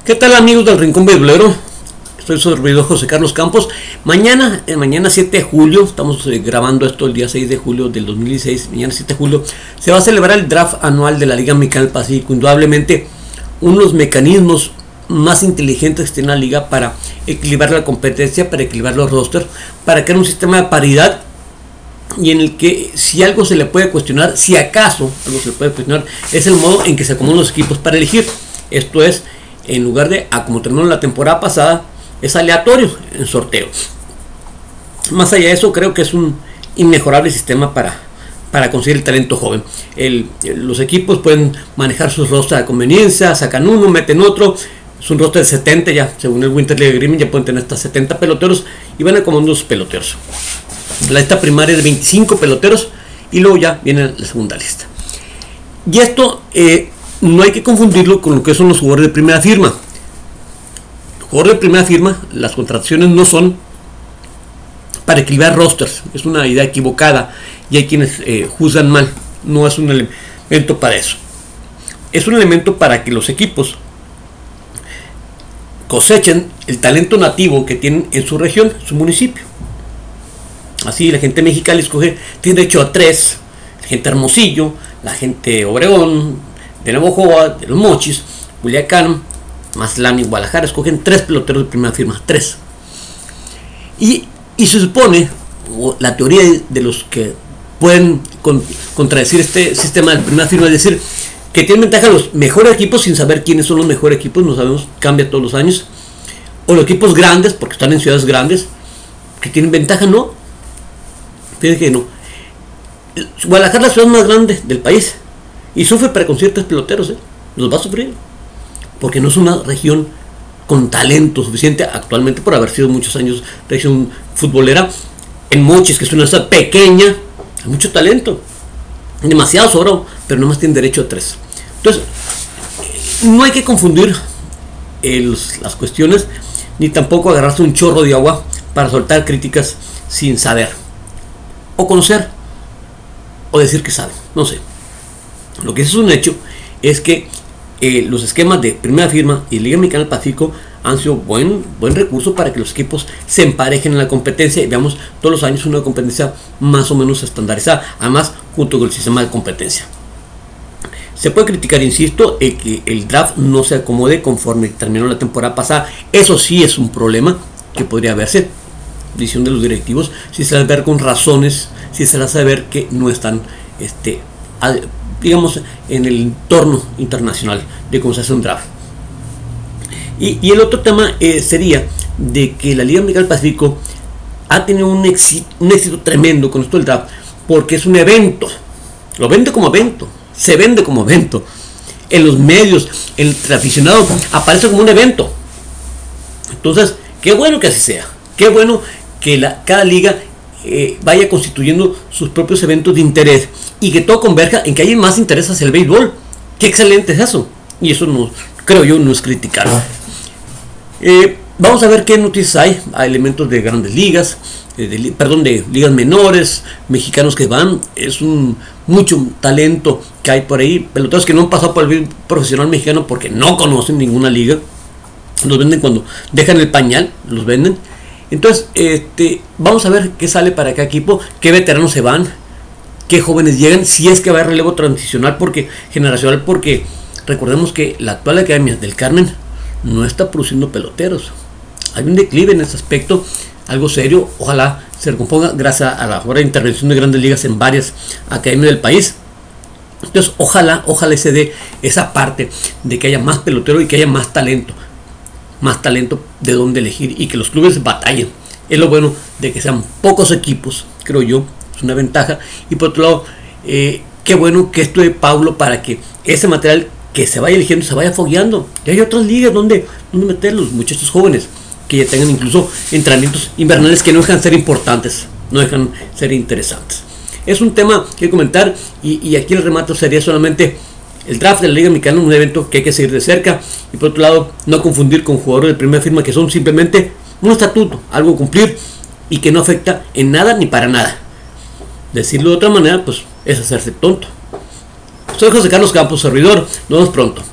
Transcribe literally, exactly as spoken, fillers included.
¿Qué tal, amigos del Rincón Beisbolero? Soy su servidor José Carlos Campos. Mañana, eh, mañana siete de julio, estamos eh, grabando esto el día seis de julio del dos mil dieciséis, mañana siete de julio, se va a celebrar el draft anual de la Liga Mexicana del Pacífico. Indudablemente, uno de los mecanismos más inteligentes que tiene la liga para equilibrar la competencia, para equilibrar los rosters, para crear un sistema de paridad y en el que si algo se le puede cuestionar, si acaso algo se le puede cuestionar, es el modo en que se acomodan los equipos para elegir. Esto es, en lugar de, a como terminó la temporada pasada, es aleatorio en sorteo. Más allá de eso, creo que es un inmejorable sistema para, para conseguir el talento joven. El, los equipos pueden manejar sus rosters a conveniencia, sacan uno, meten otro. Es un roster de setenta ya, según el Winter League Agreement, ya pueden tener hasta setenta peloteros y van acomodando sus peloteros. La lista primaria es de veinticinco peloteros y luego ya viene la segunda lista. Y esto eh, no hay que confundirlo con lo que son los jugadores de primera firma. Jugadores de primera firma, las contrataciones no son para equilibrar rosters, es una idea equivocada y hay quienes eh, juzgan mal. No es un elemento para eso, es un elemento para que los equipos cosechen el talento nativo que tienen en su región, su municipio. Así la gente mexicana escoge, tiene derecho a tres, la gente Hermosillo, la gente Obregón, de Navojoa, de los Mochis, Culiacán, Mazatlán y Guadalajara escogen tres peloteros de primera firma, tres. Y, y se supone, o la teoría de los que pueden con, contradecir este sistema de primera firma, es decir, que tienen ventaja los mejores equipos sin saber quiénes son los mejores equipos, no sabemos, cambia todos los años, o los equipos grandes, porque están en ciudades grandes, que tienen ventaja, no. Fíjense que no. Guadalajara es la ciudad más grande del país y sufre para conseguir tres peloteros, ¿eh? Los va a sufrir porque no es una región con talento suficiente actualmente, por haber sido muchos años región futbolera. En Mochis, que es una ciudad pequeña, hay mucho talento, demasiado sobrado, pero nomás tienen derecho a tres. Entonces, no hay que confundir el, las cuestiones, ni tampoco agarrarse un chorro de agua para soltar críticas sin saber, o conocer, o decir que saben, no sé. Lo que es un hecho es que eh, los esquemas de primera firma y Liga Mexicana del Pacífico han sido buen, buen recurso para que los equipos se emparejen en la competencia y veamos todos los años una competencia más o menos estandarizada, además junto con el sistema de competencia. Se puede criticar, insisto, el que el draft no se acomode conforme terminó la temporada pasada. Eso sí es un problema que podría verse, decisión de los directivos, si se las ver con razones, si se las sabe ver que no están este, a, digamos, en el entorno internacional de cómo se hace un draft. Y, y el otro tema eh, sería de que la Liga Mexicana del Pacífico ha tenido un éxito, un éxito tremendo con esto del draft, porque es un evento, lo vende como evento, se vende como evento, en los medios, el aficionado aparece como un evento. Entonces, qué bueno que así sea, qué bueno que la, cada liga eh, vaya constituyendo sus propios eventos de interés y que todo converja en que haya más interés hacia el béisbol. Qué excelente es eso, y eso no, creo yo, no es criticar. Eh, vamos a ver qué noticias hay. Hay elementos de grandes ligas, eh, de, perdón, de ligas menores, mexicanos que van, es un mucho talento que hay por ahí, peloteros que no han pasado por el béisbol profesional mexicano porque no conocen ninguna liga, los venden cuando dejan el pañal, los venden. Entonces, este, vamos a ver qué sale para cada equipo, qué veteranos se van, qué jóvenes llegan, si es que va a haber relevo transicional, porque generacional, porque recordemos que la actual Academia del Carmen no está produciendo peloteros. Hay un declive en ese aspecto, algo serio. Ojalá se recomponga gracias a la buena intervención de grandes ligas en varias academias del país. Entonces, ojalá, ojalá se dé esa parte de que haya más peloteros y que haya más talento. Más talento de dónde elegir y que los clubes batallen. Es lo bueno de que sean pocos equipos, creo yo, es una ventaja. Y por otro lado, eh, qué bueno que esto de Pablo para que ese material que se vaya eligiendo se vaya fogueando. Y hay otras ligas donde, donde meter los muchachos jóvenes que ya tengan incluso entrenamientos invernales que no dejan ser importantes, no dejan ser interesantes. Es un tema que comentar y, y aquí el remate sería solamente el draft de la Liga Mexicana, un evento que hay que seguir de cerca, y por otro lado no confundir con jugadores de primera firma que son simplemente un estatuto, algo a cumplir y que no afecta en nada ni para nada. Decirlo de otra manera pues es hacerse tonto. Soy José Carlos Campos, servidor. Nos vemos pronto.